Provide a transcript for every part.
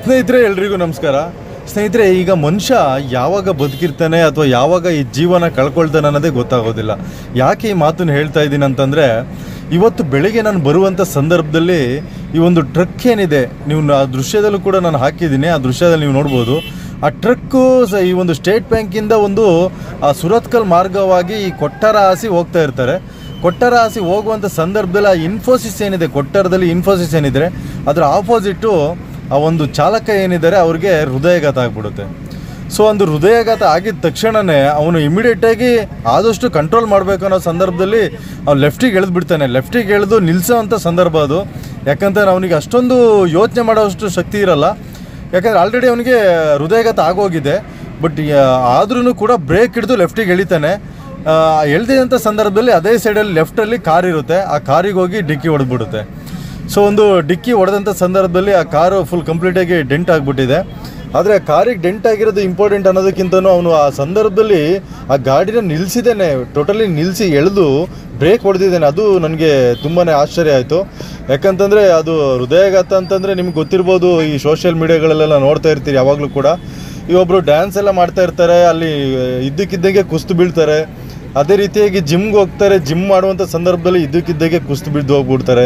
ಸ್ನೇಹಿತರೆ ಎಲ್ರಿಗೂ ನಮಸ್ಕಾರ. ಸ್ನೇಹಿತರೆ, ಈಗ ಮನುಷ್ಯ ಯಾವಾಗ ಬದುಕಿರ್ತಾನೆ ಅಥವಾ ಯಾವಾಗ ಈ ಜೀವನ ಕಳ್ಕೊಳ್ತಾನೆ ಅನ್ನೋದೇ ಗೊತ್ತಾಗೋದಿಲ್ಲ. ಯಾಕೆ ಈ ಮಾತನ್ನು ಹೇಳ್ತಾ ಇದ್ದೀನಿ ಅಂತಂದರೆ, ಇವತ್ತು ಬೆಳಿಗ್ಗೆ ನಾನು ಬರುವಂಥ ಸಂದರ್ಭದಲ್ಲಿ ಈ ಒಂದು ಟ್ರಕ್ ಏನಿದೆ, ನೀವು ಆ ದೃಶ್ಯದಲ್ಲೂ ಕೂಡ ನಾನು ಹಾಕಿದ್ದೀನಿ, ಆ ದೃಶ್ಯದಲ್ಲಿ ನೀವು ನೋಡ್ಬೋದು. ಆ ಟ್ರಕ್ಕು ಈ ಒಂದು ಸ್ಟೇಟ್ ಬ್ಯಾಂಕಿಂದ ಒಂದು ಆ ಸುರತ್ಕಲ್ ಮಾರ್ಗವಾಗಿ ಈ ಕೊಟ್ಟಾರ ಹಾಸಿ ಹೋಗ್ತಾ ಇರ್ತಾರೆ. ಕೊಟ್ಟಾರ ಹಾಸಿ ಹೋಗುವಂಥ ಸಂದರ್ಭದಲ್ಲಿ ಆ ಇನ್ಫೋಸಿಸ್ ಏನಿದೆ, ಕೊಟ್ಟಾರದಲ್ಲಿ ಇನ್ಫೋಸಿಸ್ ಏನಿದೆ ಅದರ ಆಪೋಸಿಟ್ಟು ಆ ಒಂದು ಚಾಲಕ ಏನಿದ್ದಾರೆ ಅವ್ರಿಗೆ ಹೃದಯಘಾತ ಆಗಿಬಿಡುತ್ತೆ. ಸೊ ಒಂದು ಹೃದಯಘಾತ ಆಗಿದ ತಕ್ಷಣವೇ ಅವನು ಇಮಿಡಿಯೇಟಾಗಿ ಆದಷ್ಟು ಕಂಟ್ರೋಲ್ ಮಾಡಬೇಕು ಅನ್ನೋ ಸಂದರ್ಭದಲ್ಲಿ ಅವ್ನು ಲೆಫ್ಟಿಗೆ ಎಳೆದ್ಬಿಡ್ತಾನೆ. ಲೆಫ್ಟಿಗೆ ಎಳೆದು ನಿಲ್ಲಿಸೋವಂಥ ಸಂದರ್ಭ ಅದು. ಯಾಕಂತಂದ್ರೆ ಅವನಿಗೆ ಅಷ್ಟೊಂದು ಯೋಚನೆ ಮಾಡೋಷ್ಟು ಶಕ್ತಿ ಇರಲ್ಲ. ಯಾಕಂದರೆ ಆಲ್ರೆಡಿ ಅವನಿಗೆ ಹೃದಯಘಾತ ಆಗೋಗಿದೆ. ಬಟ್ ಆದ್ರೂ ಕೂಡ ಬ್ರೇಕ್ ಹಿಡಿದು ಲೆಫ್ಟಿಗೆ ಎಳಿತಾನೆ. ಎಳ್ದಿದಂಥ ಸಂದರ್ಭದಲ್ಲಿ ಅದೇ ಸೈಡಲ್ಲಿ ಲೆಫ್ಟಲ್ಲಿ ಕಾರ್ ಇರುತ್ತೆ, ಆ ಕಾರಿಗೆ ಹೋಗಿ ಡಿಕ್ಕಿ ಹೊಡೆದ್ಬಿಡುತ್ತೆ. ಸೊ ಒಂದು ಡಿಕ್ಕಿ ಹೊಡೆದಂಥ ಸಂದರ್ಭದಲ್ಲಿ ಆ ಕಾರು ಫುಲ್ ಕಂಪ್ಲೀಟಾಗಿ ಡೆಂಟ್ ಆಗಿಬಿಟ್ಟಿದೆ. ಆದರೆ ಆ ಕಾರಿಗೆ ಡೆಂಟ್ ಆಗಿರೋದು ಇಂಪಾರ್ಟೆಂಟ್ ಅನ್ನೋದಕ್ಕಿಂತನೂ ಅವನು ಆ ಸಂದರ್ಭದಲ್ಲಿ ಆ ಗಾಡಿನ ನಿಲ್ಲಿಸಿದ್ದೇನೆ, ಟೋಟಲಿ ನಿಲ್ಲಿಸಿ ಎಳೆದು ಬ್ರೇಕ್ ಹೊಡೆದಿದ್ದೇನೆ. ಅದು ನನಗೆ ತುಂಬಾ ಆಶ್ಚರ್ಯ ಆಯಿತು. ಯಾಕಂತಂದರೆ ಅದು ಹೃದಯಘಾತ ಅಂತಂದರೆ ನಿಮ್ಗೆ ಗೊತ್ತಿರ್ಬೋದು, ಈ ಸೋಷಿಯಲ್ ಮೀಡಿಯಾಗಳಲ್ಲೆಲ್ಲ ನೋಡ್ತಾ ಇರ್ತೀರಿ ಯಾವಾಗಲೂ ಕೂಡ. ಈ ಒಬ್ಬರು ಡ್ಯಾನ್ಸ್ ಎಲ್ಲ ಮಾಡ್ತಾ ಇರ್ತಾರೆ, ಅಲ್ಲಿ ಇದ್ದಕ್ಕಿದ್ದಂಗೆ ಕುಸ್ತು ಬೀಳ್ತಾರೆ. ಅದೇ ರೀತಿಯಾಗಿ ಜಿಮ್ಗೆ ಹೋಗ್ತಾರೆ, ಜಿಮ್ ಮಾಡುವಂಥ ಸಂದರ್ಭದಲ್ಲಿ ಇದ್ದಕ್ಕಿದ್ದಾಗೆ ಕುಸ್ತು ಬಿದ್ದು ಹೋಗ್ಬಿಡ್ತಾರೆ.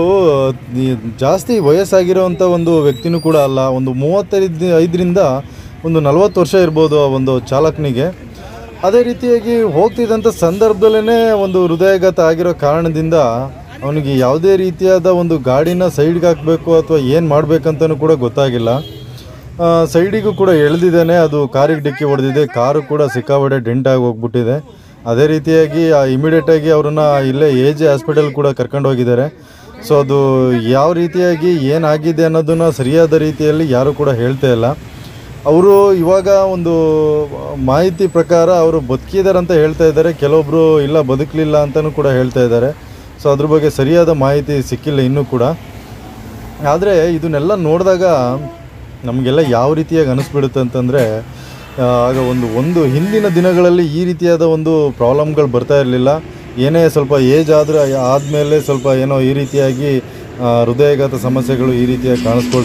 ಜಾಸ್ತಿ ವಯಸ್ಸಾಗಿರೋವಂಥ ಒಂದು ವ್ಯಕ್ತಿನೂ ಕೂಡ ಅಲ್ಲ, ಒಂದು 35ರಿಂದ ಒಂದು 40 ವರ್ಷ ಇರ್ಬೋದು ಆ ಒಂದು ಚಾಲಕನಿಗೆ. ಅದೇ ರೀತಿಯಾಗಿ ಹೋಗ್ತಿದ್ದಂಥ ಸಂದರ್ಭದಲ್ಲೇ ಒಂದು ಹೃದಯಘಾತ ಆಗಿರೋ ಕಾರಣದಿಂದ ಅವನಿಗೆ ಯಾವುದೇ ರೀತಿಯಾದ ಒಂದು ಗಾಡಿನ ಸೈಡ್ಗೆ ಹಾಕಬೇಕು ಅಥವಾ ಏನು ಮಾಡಬೇಕಂತನೂ ಕೂಡ ಗೊತ್ತಾಗಿಲ್ಲ. ಸೈಡಿಗೂ ಕೂಡ ಎಳೆದಿದ್ದಾನೆ, ಅದು ಕಾರಿಗೆ ಡಿಕ್ಕಿ ಹೊಡೆದಿದೆ. ಕಾರು ಕೂಡ ಸಿಕ್ಕಾಪಟ್ಟೆ ಡೆಂಟ್ ಆಗಿ ಹೋಗ್ಬಿಟ್ಟಿದೆ. ಅದೇ ರೀತಿಯಾಗಿ ಇಮಿಡಿಯೇಟಾಗಿ ಅವ್ರನ್ನ ಇಲ್ಲೇ AJ ಹಾಸ್ಪಿಟಲ್ ಕೂಡ ಕರ್ಕೊಂಡು ಹೋಗಿದ್ದಾರೆ. ಸೊ ಅದು ಯಾವ ರೀತಿಯಾಗಿ ಏನಾಗಿದೆ ಅನ್ನೋದನ್ನು ಸರಿಯಾದ ರೀತಿಯಲ್ಲಿ ಯಾರೂ ಕೂಡ ಹೇಳ್ತಾ ಇಲ್ಲ. ಅವರು ಇವಾಗ ಒಂದು ಮಾಹಿತಿ ಪ್ರಕಾರ ಅವರು ಬದುಕಿದ್ದಾರೆ ಅಂತ ಹೇಳ್ತಾ ಇದ್ದಾರೆ, ಕೆಲವೊಬ್ಬರು ಇಲ್ಲ ಬದುಕಲಿಲ್ಲ ಅಂತಲೂ ಕೂಡ ಹೇಳ್ತಾ ಇದ್ದಾರೆ. ಸೊ ಅದ್ರ ಬಗ್ಗೆ ಸರಿಯಾದ ಮಾಹಿತಿ ಸಿಕ್ಕಿಲ್ಲ ಇನ್ನೂ ಕೂಡ. ಆದರೆ ಇದನ್ನೆಲ್ಲ ನೋಡಿದಾಗ ನಮಗೆಲ್ಲ ಯಾವ ರೀತಿಯಾಗಿ ಅನಿಸ್ಬಿಡುತ್ತೆ ಅಂತಂದರೆ, ಆಗ ಒಂದು ಹಿಂದಿನ ದಿನಗಳಲ್ಲಿ ಈ ರೀತಿಯಾದ ಒಂದು ಪ್ರಾಬ್ಲಮ್ಗಳು ಬರ್ತಾ ಇರಲಿಲ್ಲ. ಏನೇ ಸ್ವಲ್ಪ ಏಜ್ ಆದಮೇಲೆ ಸ್ವಲ್ಪ ಏನೋ ಈ ರೀತಿಯಾಗಿ ಹೃದಯಘಾತ ಸಮಸ್ಯೆಗಳು ಈ ರೀತಿಯಾಗಿ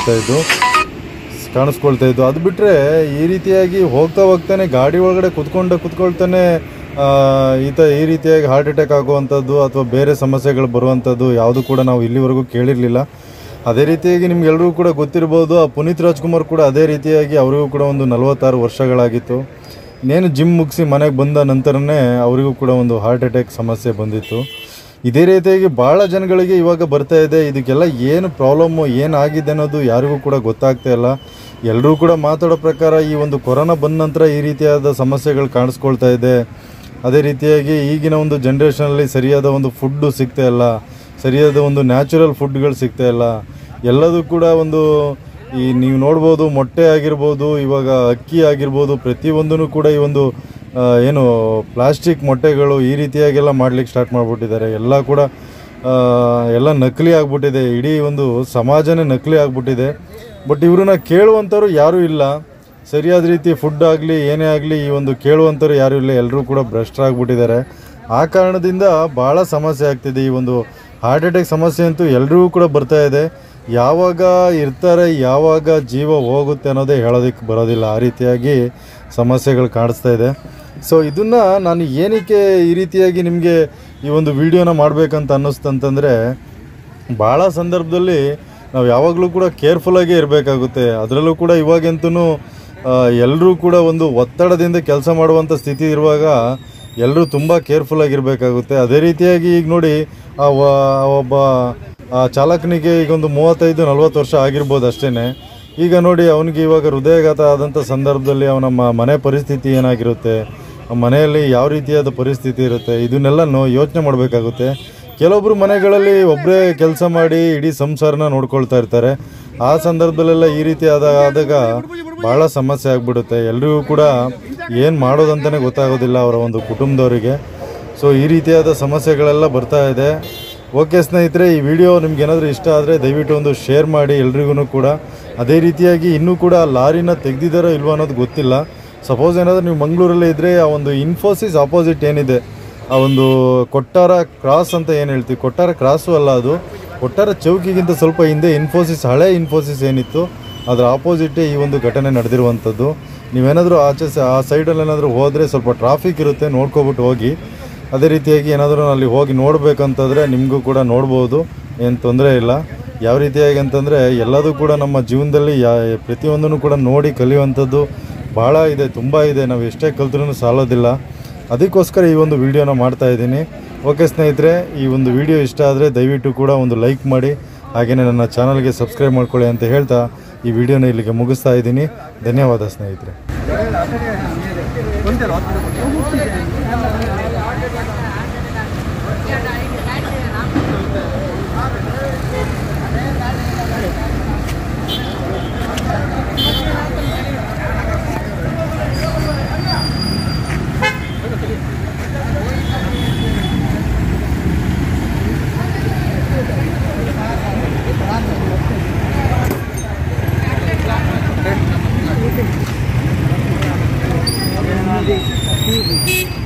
ಕಾಣಿಸ್ಕೊಳ್ತಾ ಇದ್ದು. ಅದು ಬಿಟ್ಟರೆ ಈ ರೀತಿಯಾಗಿ ಹೋಗ್ತಾನೆ ಗಾಡಿ ಒಳಗಡೆ ಕುತ್ಕೊಳ್ತಾನೆ ಈ ರೀತಿಯಾಗಿ ಹಾರ್ಟ್ ಅಟ್ಯಾಕ್ ಆಗುವಂಥದ್ದು ಅಥವಾ ಬೇರೆ ಸಮಸ್ಯೆಗಳು ಬರುವಂಥದ್ದು ಯಾವುದು ಕೂಡ ನಾವು ಇಲ್ಲಿವರೆಗೂ ಕೇಳಿರಲಿಲ್ಲ. ಅದೇ ರೀತಿಯಾಗಿ ನಿಮ್ಗೆಲ್ಲರಿಗೂ ಕೂಡ ಗೊತ್ತಿರ್ಬೋದು, ಆ ಪುನೀತ್ ರಾಜ್ಕುಮಾರ್ ಕೂಡ ಅದೇ ರೀತಿಯಾಗಿ ಅವರಿಗೂ ಕೂಡ ಒಂದು 46 ವರ್ಷಗಳಾಗಿತ್ತು. ಇನ್ನೇನು ಜಿಮ್ ಮುಗಿಸಿ ಮನೆಗೆ ಬಂದ ನಂತರನೇ ಅವರಿಗೂ ಕೂಡ ಒಂದು ಹಾರ್ಟ್ ಅಟ್ಯಾಕ್ ಸಮಸ್ಯೆ ಬಂದಿತ್ತು. ಇದೇ ರೀತಿಯಾಗಿ ಭಾಳ ಜನಗಳಿಗೆ ಇವಾಗ ಬರ್ತಾ ಇದೆ. ಇದಕ್ಕೆಲ್ಲ ಏನು ಪ್ರಾಬ್ಲಮ್ಮು ಏನಾಗಿದೆ ಅನ್ನೋದು ಯಾರಿಗೂ ಕೂಡ ಗೊತ್ತಾಗ್ತಾ ಇಲ್ಲ. ಎಲ್ಲರೂ ಕೂಡ ಮಾತಾಡೋ ಪ್ರಕಾರ ಈ ಒಂದು ಕೊರೋನಾ ಬಂದ ನಂತರ ಈ ರೀತಿಯಾದ ಸಮಸ್ಯೆಗಳು ಕಾಣಿಸ್ಕೊಳ್ತಾ ಇದೆ. ಅದೇ ರೀತಿಯಾಗಿ ಈಗಿನ ಒಂದು ಜನ್ರೇಷನಲ್ಲಿ ಸರಿಯಾದ ಒಂದು ಫುಡ್ಡು ಸಿಗ್ತಾ ಇಲ್ಲ, ಸರಿಯಾದ ಒಂದು ನ್ಯಾಚುರಲ್ ಫುಡ್ಗಳು ಸಿಗ್ತಾ ಇಲ್ಲ. ಎಲ್ಲದೂ ಕೂಡ ಒಂದು ನೀವು ನೋಡ್ಬೋದು, ಮೊಟ್ಟೆ ಆಗಿರ್ಬೋದು, ಇವಾಗ ಅಕ್ಕಿ ಆಗಿರ್ಬೋದು, ಪ್ರತಿಯೊಂದೂ ಕೂಡ ಈ ಒಂದು ಏನು ಪ್ಲಾಸ್ಟಿಕ್ ಮೊಟ್ಟೆಗಳು ಈ ರೀತಿಯಾಗೆಲ್ಲ ಮಾಡಲಿಕ್ಕೆ ಸ್ಟಾರ್ಟ್ ಮಾಡಿಬಿಟ್ಟಿದ್ದಾರೆ. ಎಲ್ಲ ಕೂಡ ಎಲ್ಲ ನಕಲಿ ಆಗಿಬಿಟ್ಟಿದೆ. ಇಡೀ ಒಂದು ಸಮಾಜನೇ ನಕಲಿ ಆಗಿಬಿಟ್ಟಿದೆ. ಬಟ್ ಇವ್ರನ್ನ ಕೇಳುವಂಥವ್ರು ಯಾರೂ ಇಲ್ಲ. ಸರಿಯಾದ ರೀತಿ ಫುಡ್ ಆಗಲಿ ಏನೇ ಆಗಲಿ ಈ ಒಂದು ಕೇಳುವಂಥವ್ರು ಯಾರೂ ಇಲ್ಲ. ಎಲ್ಲರೂ ಕೂಡ ಭ್ರಷ್ಟರಾಗ್ಬಿಟ್ಟಿದ್ದಾರೆ. ಆ ಕಾರಣದಿಂದ ಭಾಳ ಸಮಸ್ಯೆ ಆಗ್ತಿದೆ. ಈ ಒಂದು ಹಾರ್ಟ್ ಅಟ್ಯಾಕ್ ಸಮಸ್ಯೆ ಅಂತೂ ಎಲ್ರಿಗೂ ಕೂಡ ಬರ್ತಾ ಇದೆ. ಯಾವಾಗ ಇರ್ತಾರೆ, ಯಾವಾಗ ಜೀವ ಹೋಗುತ್ತೆ ಅನ್ನೋದೇ ಹೇಳೋದಕ್ಕೆ ಬರೋದಿಲ್ಲ. ಆ ರೀತಿಯಾಗಿ ಸಮಸ್ಯೆಗಳು ಕಾಣಿಸ್ತಾ ಇದೆ. ಸೊ ಇದನ್ನು ನಾನು ಏನಕ್ಕೆ ಈ ರೀತಿಯಾಗಿ ನಿಮಗೆ ಈ ಒಂದು ವಿಡಿಯೋನ ಮಾಡಬೇಕಂತ ಅನ್ನಿಸ್ತಂತಂದರೆ, ಭಾಳ ಸಂದರ್ಭದಲ್ಲಿ ನಾವು ಯಾವಾಗಲೂ ಕೂಡ ಕೇರ್ಫುಲ್ಲಾಗೇ ಇರಬೇಕಾಗುತ್ತೆ. ಅದರಲ್ಲೂ ಕೂಡ ಇವಾಗಂತೂ ಎಲ್ಲರೂ ಕೂಡ ಒಂದು ಒತ್ತಡದಿಂದ ಕೆಲಸ ಮಾಡುವಂಥ ಸ್ಥಿತಿ ಇರುವಾಗ ಎಲ್ಲರೂ ತುಂಬ ಕೇರ್ಫುಲ್ಲಾಗಿರಬೇಕಾಗುತ್ತೆ. ಅದೇ ರೀತಿಯಾಗಿ ಈಗ ನೋಡಿ, ಒಬ್ಬ ಚಾಲಕನಿಗೆ ಈಗ ಒಂದು 35-40 ವರ್ಷ ಆಗಿರ್ಬೋದು ಅಷ್ಟೇ. ಈಗ ನೋಡಿ ಅವನಿಗೆ ಇವಾಗ ಹೃದಯಘಾತ ಆದಂಥ ಸಂದರ್ಭದಲ್ಲಿ ಅವನ ಮನೆ ಪರಿಸ್ಥಿತಿ ಏನಾಗಿರುತ್ತೆ, ಮನೆಯಲ್ಲಿ ಯಾವ ರೀತಿಯಾದ ಪರಿಸ್ಥಿತಿ ಇರುತ್ತೆ, ಇದನ್ನೆಲ್ಲ ಯೋಚನೆ ಮಾಡಬೇಕಾಗುತ್ತೆ. ಕೆಲವೊಬ್ಬರು ಮನೆಗಳಲ್ಲಿ ಒಬ್ಬರೇ ಕೆಲಸ ಮಾಡಿ ಇಡೀ ಸಂಸಾರನ ನೋಡ್ಕೊಳ್ತಾ ಇರ್ತಾರೆ. ಆ ಸಂದರ್ಭದಲ್ಲೆಲ್ಲ ಈ ರೀತಿ ಆದಾಗ ಭಾಳ ಸಮಸ್ಯೆ ಆಗಿಬಿಡುತ್ತೆ. ಎಲ್ರಿಗೂ ಕೂಡ ಏನು ಮಾಡೋದಂತಲೇ ಗೊತ್ತಾಗೋದಿಲ್ಲ ಅವರ ಒಂದು ಕುಟುಂಬದವರಿಗೆ. ಸೊ ಈ ರೀತಿಯಾದ ಸಮಸ್ಯೆಗಳೆಲ್ಲ ಬರ್ತಾ ಇದೆ. ಓಕೆ ಸ್ನೇಹಿತರೆ, ಈ ವಿಡಿಯೋ ನಿಮ್ಗೆ ಏನಾದರೂ ಇಷ್ಟ ಆದರೆ ದಯವಿಟ್ಟು ಒಂದು ಶೇರ್ ಮಾಡಿ ಎಲ್ರಿಗೂ ಕೂಡ. ಅದೇ ರೀತಿಯಾಗಿ ಇನ್ನೂ ಕೂಡ ಲಾರಿನ ತೆಗೆದಿದ್ದಾರೋ ಇಲ್ವೋ ಅನ್ನೋದು ಗೊತ್ತಿಲ್ಲ. ಸಪೋಸ್ ಏನಾದರೂ ನೀವು ಮಂಗಳೂರಲ್ಲೇ ಇದ್ದರೆ ಆ ಒಂದು ಇನ್ಫೋಸಿಸ್ ಆಪೋಸಿಟ್ ಏನಿದೆ, ಆ ಒಂದು ಕೊಟ್ಟಾರ ಕ್ರಾಸ್ ಅಂತ ಏನು ಹೇಳ್ತೀವಿ, ಕೊಟ್ಟಾರ ಕ್ರಾಸು ಅಲ್ಲ, ಅದು ಕೊಟ್ಟಾರ ಚೌಕಿಗಿಂತ ಸ್ವಲ್ಪ ಹಿಂದೆ ಇನ್ಫೋಸಿಸ್, ಹಳೆ ಇನ್ಫೋಸಿಸ್ ಏನಿತ್ತು ಅದರ ಆಪೋಸಿಟೇ ಈ ಒಂದು ಘಟನೆ ನಡೆದಿರುವಂಥದ್ದು. ನೀವೇನಾದರೂ ಆ ಸೈಡಲ್ಲಿ ಏನಾದರೂ ಹೋದರೆ ಸ್ವಲ್ಪ ಟ್ರಾಫಿಕ್ ಇರುತ್ತೆ, ನೋಡ್ಕೊಬಿಟ್ಟು ಹೋಗಿ. ಅದೇ ರೀತಿಯಾಗಿ ಏನಾದರೂ ಅಲ್ಲಿ ಹೋಗಿ ನೋಡಬೇಕಂತಂದರೆ ನಿಮಗೂ ಕೂಡ ನೋಡ್ಬೋದು, ಏನು ತೊಂದರೆ ಇಲ್ಲ. ಯಾವ ರೀತಿಯಾಗಿ ಅಂತಂದರೆ ಎಲ್ಲದೂ ಕೂಡ ನಮ್ಮ ಜೀವನದಲ್ಲಿ ಪ್ರತಿಯೊಂದನ್ನು ಕೂಡ ನೋಡಿ ಕಲಿಯುವಂಥದ್ದು ಭಾಳ ಇದೆ, ತುಂಬ ಇದೆ. ನಾವು ಎಷ್ಟೇ ಕಲ್ತ್ರೂ ಸಾಲೋದಿಲ್ಲ. ಅದಕ್ಕೋಸ್ಕರ ಈ ಒಂದು ವಿಡಿಯೋನ ಮಾಡ್ತಾಯಿದ್ದೀನಿ. ಓಕೆ ಸ್ನೇಹಿತರೆ, ಈ ಒಂದು ವಿಡಿಯೋ ಇಷ್ಟ ಆದರೆ ದಯವಿಟ್ಟು ಕೂಡ ಒಂದು ಲೈಕ್ ಮಾಡಿ, ಹಾಗೆಯೇ ನನ್ನ ಚಾನಲ್ಗೆ ಸಬ್ಸ್ಕ್ರೈಬ್ ಮಾಡ್ಕೊಳ್ಳಿ ಅಂತ ಹೇಳ್ತಾ ಈ ವಿಡಿಯೋನ ಇಲ್ಲಿಗೆ ಮುಗಿಸ್ತಾ ಇದ್ದೀನಿ. ಧನ್ಯವಾದ ಸ್ನೇಹಿತರೆ. Thank you.